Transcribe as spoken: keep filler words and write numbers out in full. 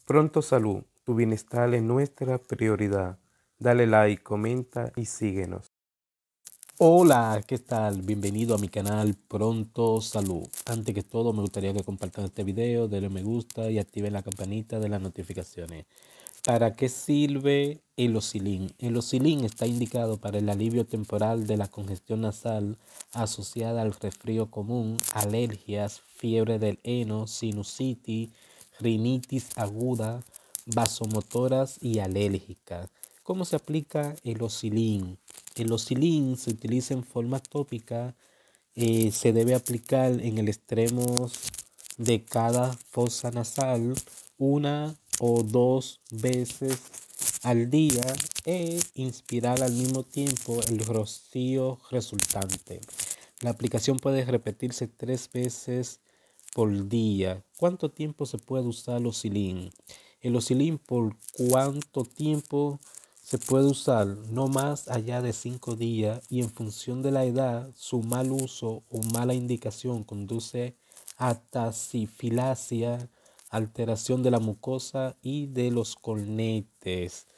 Pronto Salud, tu bienestar es nuestra prioridad. Dale like, comenta y síguenos. Hola, ¿qué tal? Bienvenido a mi canal Pronto Salud. Antes que todo, me gustaría que compartan este video, denle me gusta y activen la campanita de las notificaciones. ¿Para qué sirve el Oscilin? El Oscilin está indicado para el alivio temporal de la congestión nasal asociada al resfrío común, alergias, fiebre del heno, sinusitis, rinitis aguda, vasomotoras y alérgicas. ¿Cómo se aplica el Oscilin? El Oscilin se utiliza en forma tópica, eh, se debe aplicar en el extremo de cada fosa nasal una o dos veces al día e inspirar al mismo tiempo el rocío resultante. La aplicación puede repetirse tres veces por día. ¿Cuánto tiempo se puede usar el Oscilin? El Oscilin, ¿por cuánto tiempo se puede usar? No más allá de cinco días, y en función de la edad, su mal uso o mala indicación conduce a tasifilasia, alteración de la mucosa y de los cornetes.